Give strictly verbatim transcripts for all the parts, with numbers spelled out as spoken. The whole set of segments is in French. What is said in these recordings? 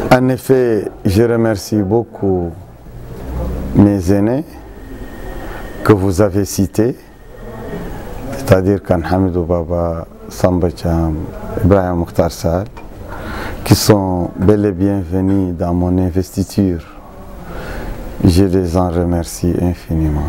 En effet, je remercie beaucoup mes aînés que vous avez cités, c'est-à-dire Khan Hamidou Baba, Samba Cham, Ibrahim Mokhtar Sall, qui sont bel et bien venus dans mon investiture. Je les en remercie infiniment.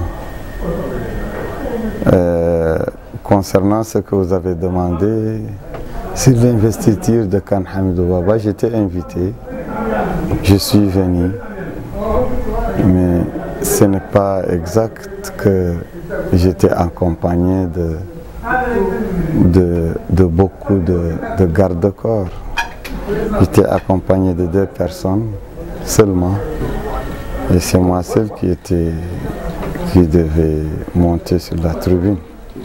Euh, concernant ce que vous avez demandé, sur l'investiture de Khan Hamidou Baba, j'étais invité, je suis venu, mais ce n'est pas exact que j'étais accompagné de, de, de beaucoup de, de garde-corps. J'étais accompagné de deux personnes seulement, et c'est moi seul qui, était, qui devait monter sur la tribune.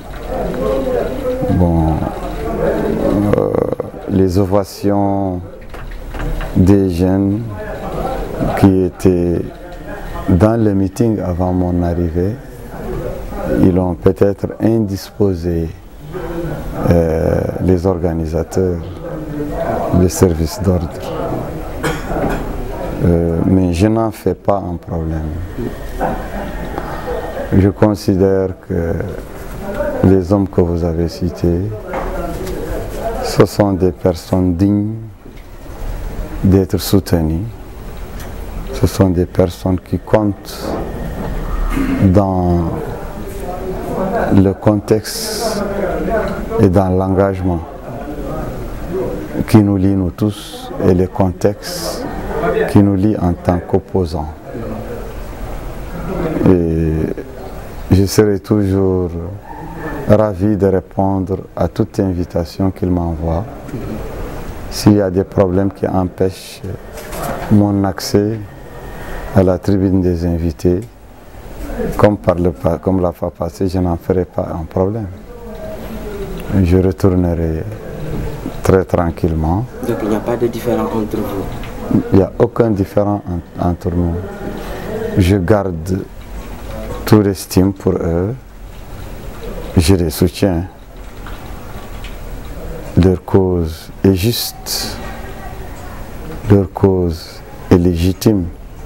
Bon, euh, les ovations des jeunes qui étaient dans le meeting avant mon arrivée, ils ont peut-être indisposé euh, les organisateurs des services d'ordre. Euh, mais je n'en fais pas un problème. Je considère que les hommes que vous avez cités, ce sont des personnes dignes d'être soutenues. Ce sont des personnes qui comptent dans le contexte et dans l'engagement qui nous lie nous tous et le contexte qui nous lie en tant qu'opposants. Et je serai toujours ravi de répondre à toute invitation qu'il m'envoie. S'il y a des problèmes qui empêchent mon accès à la tribune des invités, comme, par le, comme la fois passée, je n'en ferai pas un problème. Je retournerai très tranquillement. Donc il n'y a pas de différent entre vous? Il n'y a aucun différent en, entre nous. Je garde toute l'estime pour eux. Je les soutiens. Leur cause est juste. Leur cause est légitime.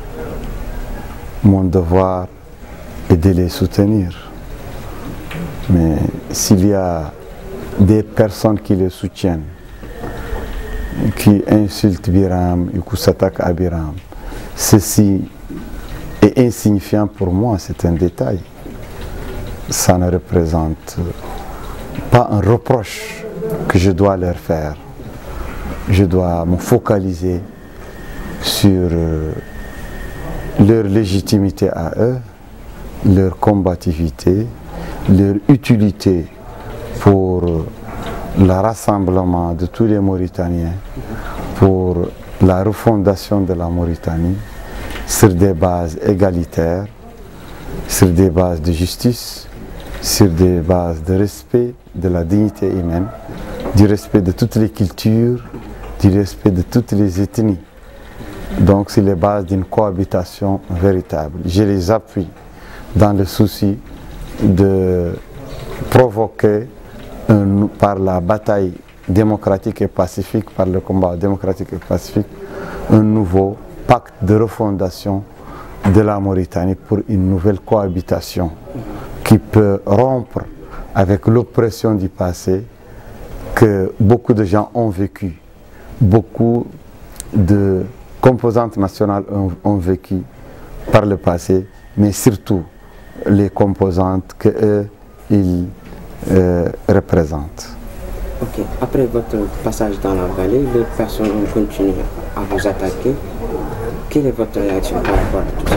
Mon devoir est de les soutenir. Mais s'il y a des personnes qui les soutiennent, qui insultent Biram et qui s'attaquent à Biram, ceci est insignifiant pour moi, c'est un détail. Ça ne représente pas un reproche que je dois leur faire. Je dois me focaliser sur leur légitimité à eux, leur combativité, leur utilité pour le rassemblement de tous les Mauritaniens, pour la refondation de la Mauritanie sur des bases égalitaires, sur des bases de justice, sur des bases de respect de la dignité humaine, du respect de toutes les cultures, du respect de toutes les ethnies. Donc c'est les bases d'une cohabitation véritable. Je les appuie dans le souci de provoquer un, par la bataille démocratique et pacifique, par le combat démocratique et pacifique, un nouveau pacte de refondation de la Mauritanie pour une nouvelle cohabitation qui peut rompre avec l'oppression du passé que beaucoup de gens ont vécu. Beaucoup de composantes nationales ont, ont vécu par le passé, mais surtout les composantes qu'eux, ils euh, représentent. Ok. Après votre passage dans la vallée, les personnes ont continué à vous attaquer. Quelle est votre réaction par rapport à tout ça?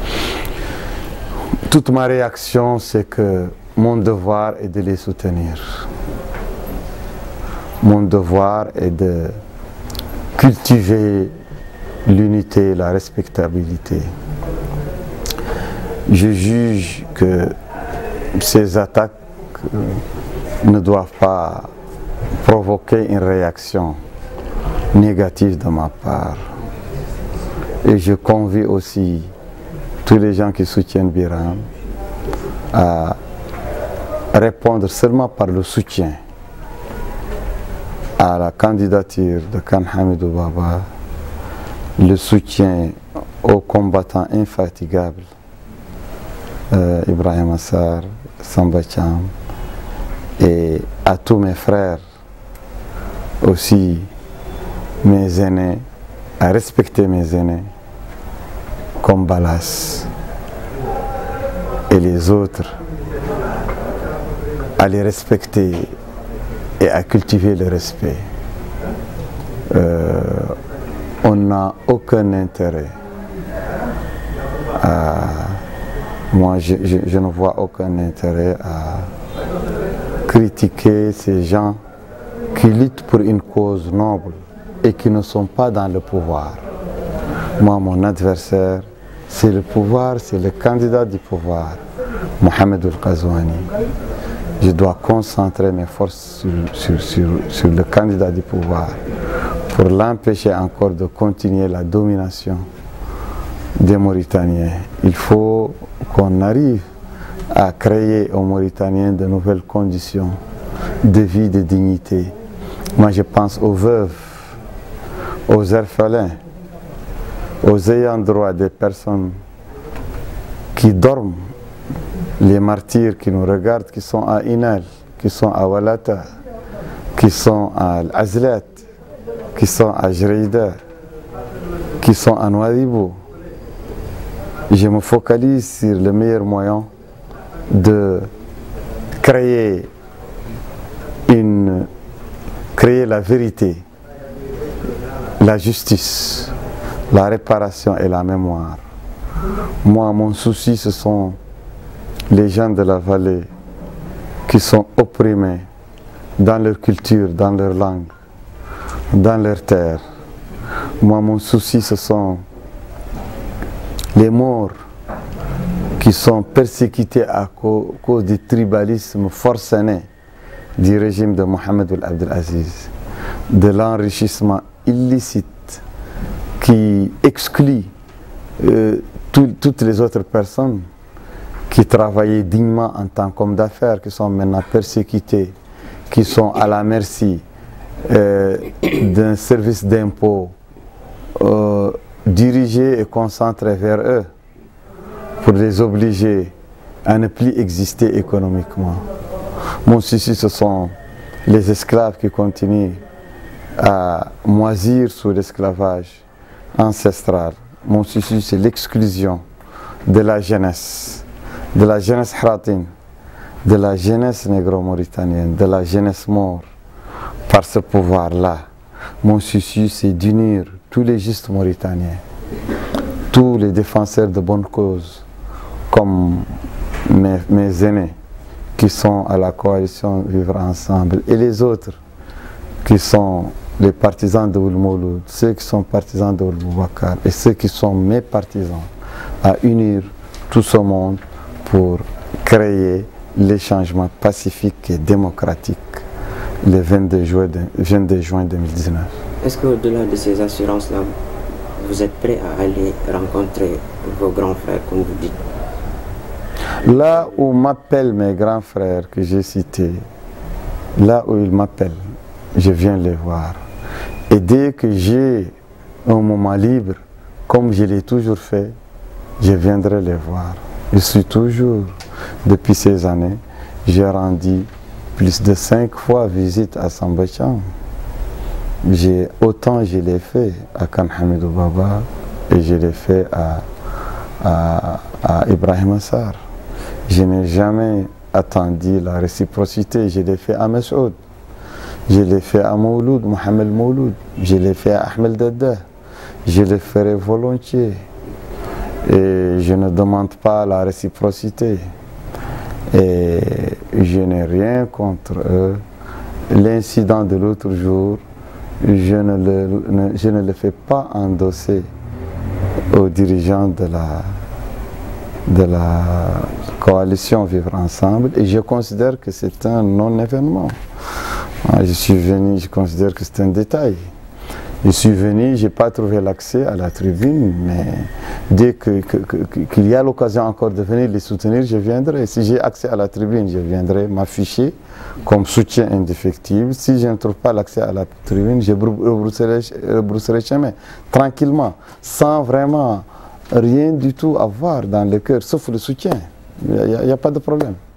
Toute ma réaction, c'est que mon devoir est de les soutenir. Mon devoir est de cultiver l'unité, la respectabilité. Je juge que ces attaques ne doivent pas provoquer une réaction négative de ma part. Et je convie aussi tous les gens qui soutiennent Biram à répondre seulement par le soutien à la candidature de Khan Hamidou Baba le soutien aux combattants infatigables, euh, Ibrahim Assar, Samba Thiam, et à tous mes frères, aussi mes aînés, à respecter mes aînés, comme Balas et les autres, à les respecter et à cultiver le respect. Euh, on n'a aucun intérêt à... Moi, je, je, je ne vois aucun intérêt à critiquer ces gens qui luttent pour une cause noble et qui ne sont pas dans le pouvoir. Moi, mon adversaire, c'est le pouvoir, c'est le candidat du pouvoir, Mohamed El-Ghazouani. Je dois concentrer mes forces sur, sur, sur, sur le candidat du pouvoir pour l'empêcher encore de continuer la domination des Mauritaniens. Il faut qu'on arrive à créer aux Mauritaniens de nouvelles conditions de vie, de dignité. Moi, je pense aux veuves, aux orphelins, aux ayants droit des personnes qui dorment, les martyrs qui nous regardent, qui sont à Inal, qui sont à Walata, qui sont à Azlet, qui sont à Jreida, qui sont à Nouadhibou. Je me focalise sur le meilleur moyen de créer une, créer la vérité, la justice, la réparation et la mémoire. Moi, mon souci, ce sont les gens de la vallée qui sont opprimés dans leur culture, dans leur langue, dans leur terre. Moi, mon souci, ce sont les morts qui sont persécutés à cause du tribalisme forcené du régime de Mohamed El Abdelaziz, de l'enrichissement illicite qui exclut euh, tout, toutes les autres personnes qui travaillaient dignement en tant qu'hommes d'affaires, qui sont maintenant persécutés, qui sont à la merci euh, d'un service d'impôt euh, dirigé et concentré vers eux pour les obliger à ne plus exister économiquement. Mon souci, ce sont les esclaves qui continuent à moisir sous l'esclavage ancestral. Mon souci, c'est l'exclusion de la jeunesse, de la jeunesse hratine, de la jeunesse négro-mauritanienne, de la jeunesse mort par ce pouvoir-là. Mon souci, c'est d'unir tous les justes mauritaniens, tous les défenseurs de bonnes causes, comme mes, mes aînés qui sont à la coalition Vivre Ensemble, et les autres qui sont les partisans de Ould Mouloud, ceux qui sont partisans de Ould Boubacar et ceux qui sont mes partisans, à unir tout ce monde pour créer les changements pacifiques et démocratiques le vingt-deux juin deux mille dix-neuf. Est-ce qu'au-delà de ces assurances-là, vous êtes prêt à aller rencontrer vos grands frères, comme vous dites? Là où m'appellent mes grands frères que j'ai cités, là où ils m'appellent, je viens les voir. Et dès que j'ai un moment libre, comme je l'ai toujours fait, je viendrai les voir. Je suis toujours, depuis ces années, j'ai rendu plus de cinq fois visite à Samba Thiam. Autant je l'ai fait à Khan Hamidou Baba et je l'ai fait à, à, à Ibrahim Assar. Je n'ai jamais attendu la réciprocité. Je l'ai fait à Masoud, je l'ai fait à Mouloud, Mohamed Mouloud, je l'ai fait à Ahmed Dada. Je le ferai volontiers. Et je ne demande pas la réciprocité. Et je n'ai rien contre eux. L'incident de l'autre jour, je ne, le, ne, je ne le fais pas endosser aux dirigeants de la, de la coalition Vivre Ensemble, et je considère que c'est un non-événement. Je suis venu, je considère que c'est un détail. Je suis venu, je n'ai pas trouvé l'accès à la tribune, mais dès qu'il que, que, que, y a l'occasion encore de venir les soutenir, je viendrai. Si j'ai accès à la tribune, je viendrai m'afficher comme soutien indéfectible. Si je ne trouve pas l'accès à la tribune, je rebrousserai chemin, tranquillement, sans vraiment rien du tout avoir dans le cœur, sauf le soutien. Il n'y a, a pas de problème.